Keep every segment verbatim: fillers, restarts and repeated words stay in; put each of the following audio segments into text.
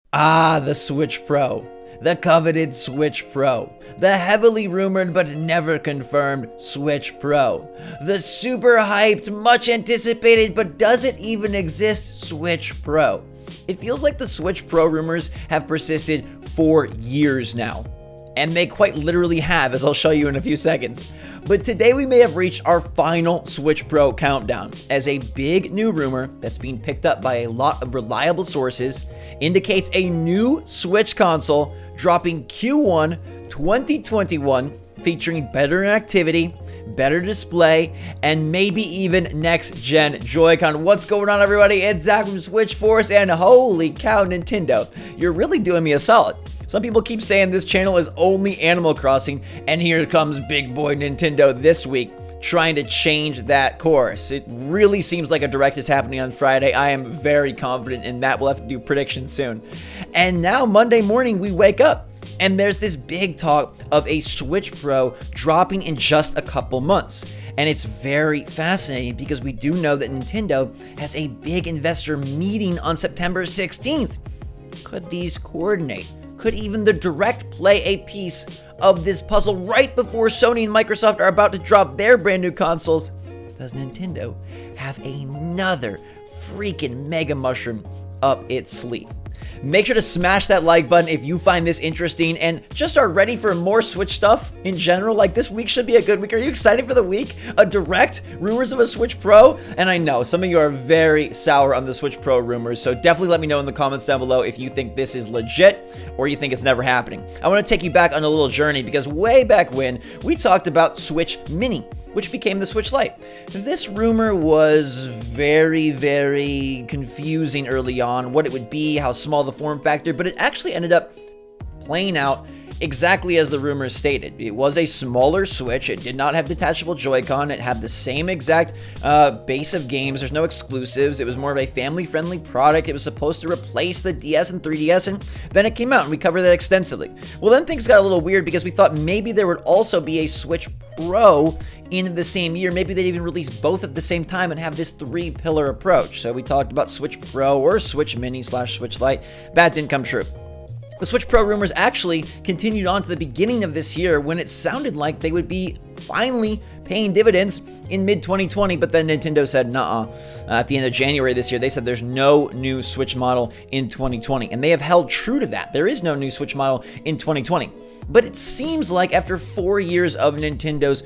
Ah, the Switch Pro. The coveted Switch Pro. The heavily rumored but never confirmed Switch Pro. The super hyped, much anticipated but does it even exist Switch Pro. It feels like the Switch Pro rumors have persisted for years now. And they quite literally have, as I'll show you in a few seconds. But today we may have reached our final Switch Pro countdown, as a big new rumor that's being picked up by a lot of reliable sources indicates a new Switch console dropping Q one twenty twenty-one, featuring better activity, better display, and maybe even next-gen Joy-Con. What's going on, everybody? It's Zach from SwitchForce, and holy cow, Nintendo, you're really doing me a solid. Some people keep saying this channel is only Animal Crossing, and here comes big boy Nintendo this week, trying to change that course. It really seems like a direct is happening on Friday. I am very confident in that. We'll have to do predictions soon. And now Monday morning we wake up and there's this big talk of a Switch Pro dropping in just a couple months. And it's very fascinating because we do know that Nintendo has a big investor meeting on September sixteenth. Could these coordinate? Could even the Direct play a piece of this puzzle right before Sony and Microsoft are about to drop their brand new consoles? Does Nintendo have another freaking mega mushroom up its sleeve? Make sure to smash that like button if you find this interesting and just are ready for more Switch stuff in general. Like, this week should be a good week. Are you excited for the week? A Direct? Rumors of a Switch Pro? And I know some of you are very sour on the Switch Pro rumors, so definitely let me know in the comments down below if you think this is legit or you think it's never happening. I want to take you back on a little journey because way back when we talked about Switch Mini, which became the Switch Lite. This rumor was very, very confusing early on, what it would be, how small the form factor, but it actually ended up playing out exactly as the rumors stated. It was a smaller Switch. It did not have detachable Joy-Con. It had the same exact uh, base of games. There's no exclusives. It was more of a family-friendly product. It was supposed to replace the D S and three D S, and then it came out, and we covered that extensively. Well, then things got a little weird because we thought maybe there would also be a Switch Pro in the same year. Maybe they'd even release both at the same time and have this three-pillar approach. So we talked about Switch Pro or Switch Mini slash Switch Lite. That didn't come true. The Switch Pro rumors actually continued on to the beginning of this year when it sounded like they would be finally paying dividends in mid twenty twenty, but then Nintendo said, nuh-uh. Uh, at the end of January this year, they said there's no new Switch model in twenty twenty, and they have held true to that. There is no new Switch model in twenty twenty. But it seems like after four years of Nintendo's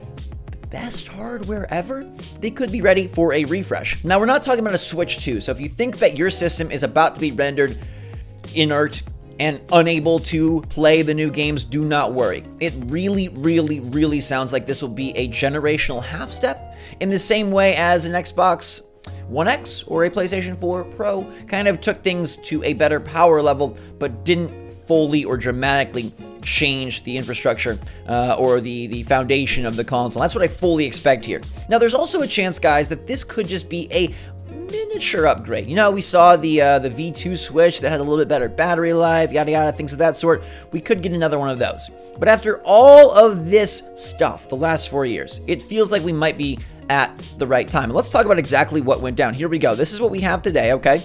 best hardware ever, they could be ready for a refresh. Now, we're not talking about a Switch two, so if you think that your system is about to be rendered inert and unable to play the new games, do not worry. It really, really, really sounds like this will be a generational half step in the same way as an Xbox One X or a PlayStation four Pro kind of took things to a better power level, but didn't fully or dramatically change the infrastructure uh, or the, the foundation of the console. That's what I fully expect here. Now, there's also a chance, guys, that this could just be a miniature upgrade. You know, we saw the uh, the V two Switch that had a little bit better battery life, yada yada, things of that sort. We could get another one of those. But after all of this stuff, the last four years, it feels like we might be at the right time. And let's talk about exactly what went down. Here we go. This is what we have today, okay?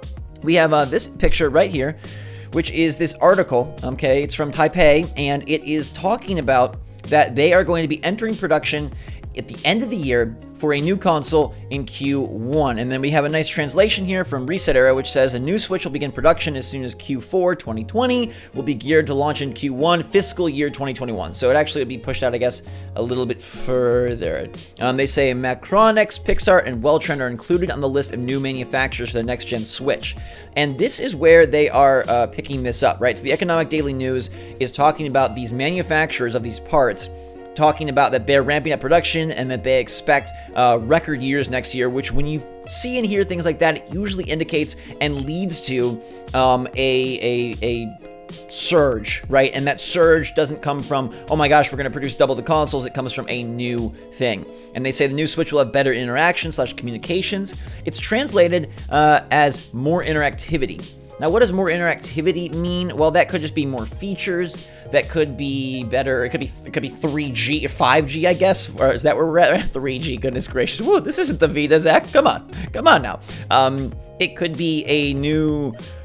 We have uh, this picture right here, which is this article, okay? It's from Taipei, and it is talking about that they are going to be entering production at the end of the year for a new console in Q one. And then we have a nice translation here from Reset Era, which says a new Switch will begin production as soon as Q four twenty twenty, will be geared to launch in Q one fiscal year twenty twenty-one. So it actually would be pushed out, I guess, a little bit further. Um, they say Macronix, Pixar, and Welltrend are included on the list of new manufacturers for the next-gen Switch. And this is where they are uh, picking this up, right? So the Economic Daily News is talking about these manufacturers of these parts, talking about that they're ramping up production and that they expect uh, record years next year, which when you see and hear things like that, it usually indicates and leads to um, a, a, a surge, right? And that surge doesn't come from, oh my gosh, we're going to produce double the consoles. It comes from a new thing. And they say the new Switch will have better interaction slash communications. It's translated uh, as more interactivity. Now, what does more interactivity mean? Well, that could just be more features. That could be better. It could be it could be three G, five G, I guess. Or is that where we're at? three G, goodness gracious. Whoa, this isn't the Vita, Zach. Come on. Come on now. Um, it could be a new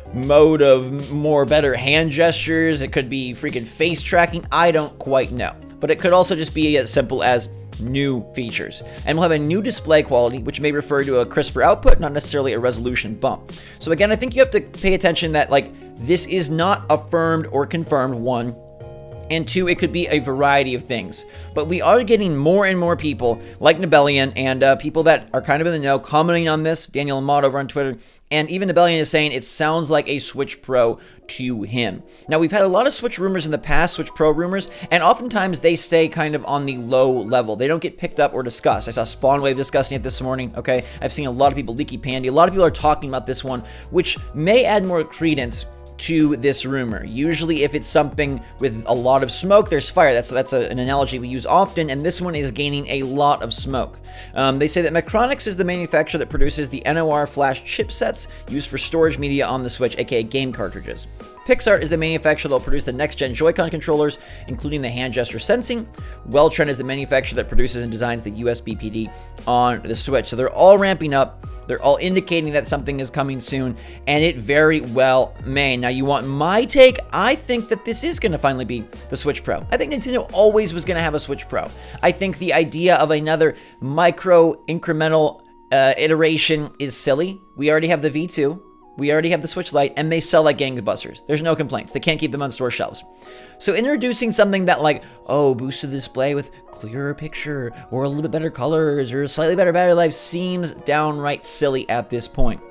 mode of more better hand gestures. It could be freaking face tracking. I don't quite know. But it could also just be as simple as new features. And we'll have a new display quality, which may refer to a crisper output, not necessarily a resolution bump. So again, I think you have to pay attention that, like, this is not affirmed or confirmed, one. And two, it could be a variety of things. But we are getting more and more people like Nebelian and uh, people that are kind of in the know commenting on this. Daniel Ahmad over on Twitter. And even Nebelian is saying it sounds like a Switch Pro to him. Now, we've had a lot of Switch rumors in the past, Switch Pro rumors, and oftentimes they stay kind of on the low level. They don't get picked up or discussed. I saw Spawnwave discussing it this morning, okay? I've seen a lot of people, Leaky Pandy, a lot of people are talking about this one, which may add more credence to this rumor. Usually if it's something with a lot of smoke, there's fire. That's that's a, an analogy we use often, and this one is gaining a lot of smoke. Um, they say that Micronix is the manufacturer that produces the N O R flash chipsets used for storage media on the Switch, aka game cartridges. Pixart is the manufacturer that will produce the next-gen Joy-Con controllers, including the hand gesture sensing. Welltrend is the manufacturer that produces and designs the U S B P D on the Switch. So they're all ramping up. They're all indicating that something is coming soon, and it very well may. Now, you want my take? I think that this is going to finally be the Switch Pro. I think Nintendo always was going to have a Switch Pro. I think the idea of another micro incremental uh, iteration is silly. We already have the V two. We already have the Switch Lite, and they sell like gangbusters. There's no complaints. They can't keep them on store shelves. So introducing something that, like, oh, boosted the display with clearer picture, or a little bit better colors, or slightly better battery life seems downright silly at this point.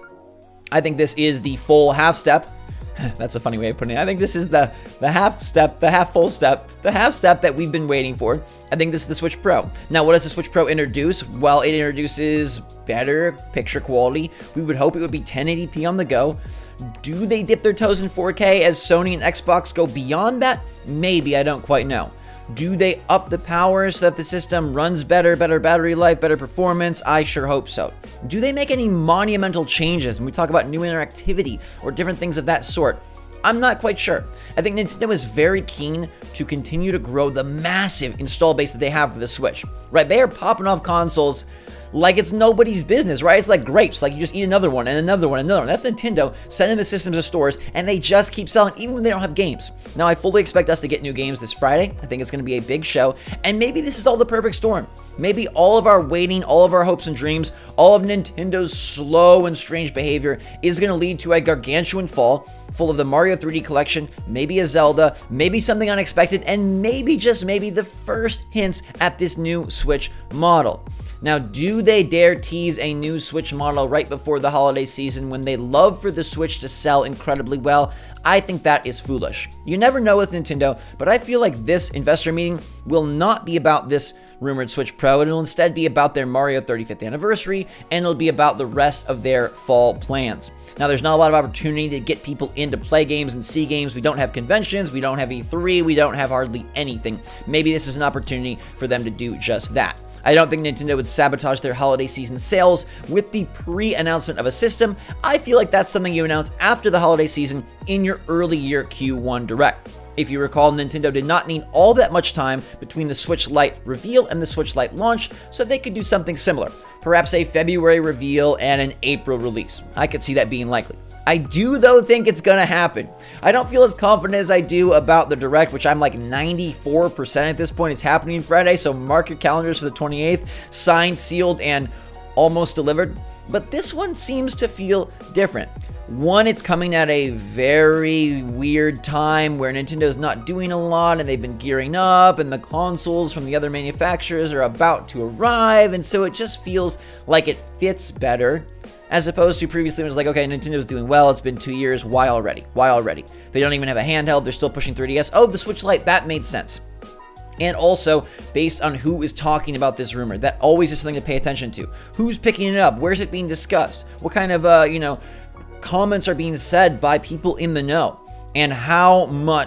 I think this is the full half step. That's a funny way of putting it. I think this is the, the half step, the half full step, the half step that we've been waiting for. I think this is the Switch Pro. Now, what does the Switch Pro introduce? Well, it introduces better picture quality. We would hope it would be ten eighty p on the go. Do they dip their toes in four K as Sony and Xbox go beyond that? Maybe, I don't quite know. Do they up the power so that the system runs better, better battery life, better performance? I sure hope so. Do they make any monumental changes when we talk about new interactivity or different things of that sort? I'm not quite sure. I think Nintendo is very keen to continue to grow the massive install base that they have for the Switch, right? They are popping off consoles like it's nobody's business, right? It's like grapes, like you just eat another one and another one and another one. That's Nintendo sending the systems to stores, and they just keep selling even when they don't have games. Now, I fully expect us to get new games this Friday. I think it's going to be a big show, and maybe this is all the perfect storm. Maybe all of our waiting, all of our hopes and dreams, all of Nintendo's slow and strange behavior is going to lead to a gargantuan fall full of the Mario three D collection, maybe a Zelda, maybe something unexpected, and maybe, just maybe, the first hints at this new Switch model. Now, do they dare tease a new Switch model right before the holiday season when they love for the Switch to sell incredibly well? I think that is foolish. You never know with Nintendo, but I feel like this investor meeting will not be about this rumored Switch Pro. It will instead be about their Mario thirty-fifth anniversary, and it'll be about the rest of their fall plans. Now, there's not a lot of opportunity to get people in to play games and see games. We don't have conventions, we don't have E three, we don't have hardly anything. Maybe this is an opportunity for them to do just that. I don't think Nintendo would sabotage their holiday season sales with the pre-announcement of a system. I feel like that's something you announce after the holiday season in your early year Q one Direct. If you recall, Nintendo did not need all that much time between the Switch Lite reveal and the Switch Lite launch, so they could do something similar. Perhaps a February reveal and an April release. I could see that being likely. I do, though, think it's gonna happen. I don't feel as confident as I do about the Direct, which I'm like ninety-four percent at this point is happening Friday, so mark your calendars for the twenty-eighth, signed, sealed, and almost delivered. But this one seems to feel different. One, it's coming at a very weird time where Nintendo's not doing a lot and they've been gearing up, and the consoles from the other manufacturers are about to arrive, and so it just feels like it fits better. As opposed to previously, it was like, okay, Nintendo's doing well, it's been two years, why already? Why already? They don't even have a handheld, they're still pushing three D S. Oh, the Switch Lite, that made sense. And also, based on who is talking about this rumor, that always is something to pay attention to. Who's picking it up? Where's it being discussed? What kind of, uh, you know, comments are being said by people in the know? And how much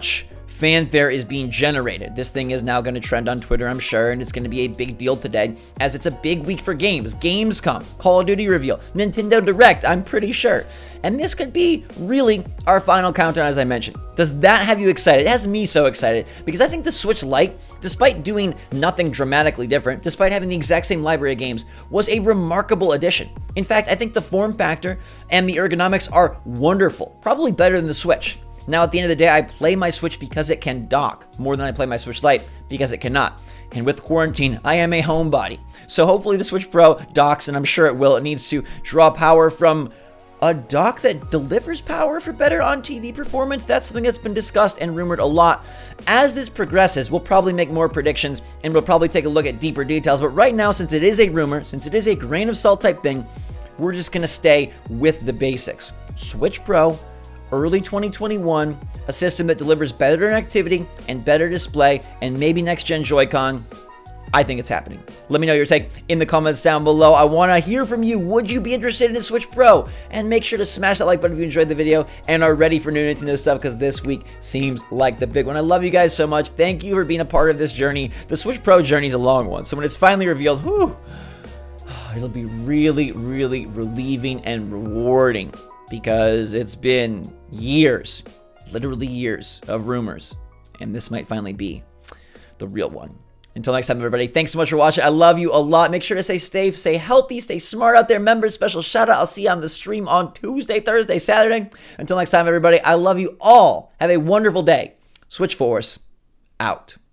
fanfare is being generated. This thing is now going to trend on Twitter, I'm sure, and it's going to be a big deal today, as it's a big week for games. Gamescom, Call of Duty reveal, Nintendo Direct, I'm pretty sure. And this could be really our final countdown, as I mentioned. Does that have you excited? It has me so excited, because I think the Switch Lite, despite doing nothing dramatically different, despite having the exact same library of games, was a remarkable addition. In fact, I think the form factor and the ergonomics are wonderful, probably better than the Switch. Now, at the end of the day, I play my Switch because it can dock more than I play my Switch Lite because it cannot. And with quarantine, I am a homebody. So hopefully the Switch Pro docks, and I'm sure it will. It needs to draw power from a dock that delivers power for better on-T V performance. That's something that's been discussed and rumored a lot. As this progresses, we'll probably make more predictions, and we'll probably take a look at deeper details. But right now, since it is a rumor, since it is a grain of salt type thing, we're just going to stay with the basics. Switch Pro, early twenty twenty-one, a system that delivers better activity and better display, and maybe next-gen Joy-Con. I think it's happening. Let me know your take in the comments down below. I want to hear from you. Would you be interested in a Switch Pro? And make sure to smash that like button if you enjoyed the video and are ready for new Nintendo stuff, because this week seems like the big one. I love you guys so much. Thank you for being a part of this journey. The Switch Pro journey is a long one, so when it's finally revealed, whew, it'll be really, really relieving and rewarding, because it's been years, literally years of rumors, and this might finally be the real one. Until next time, everybody, thanks so much for watching. I love you a lot. Make sure to stay safe, stay healthy, stay smart out there. Members, special shout out. I'll see you on the stream on Tuesday, Thursday, Saturday. Until next time, everybody, I love you all. Have a wonderful day. SwitchForce out.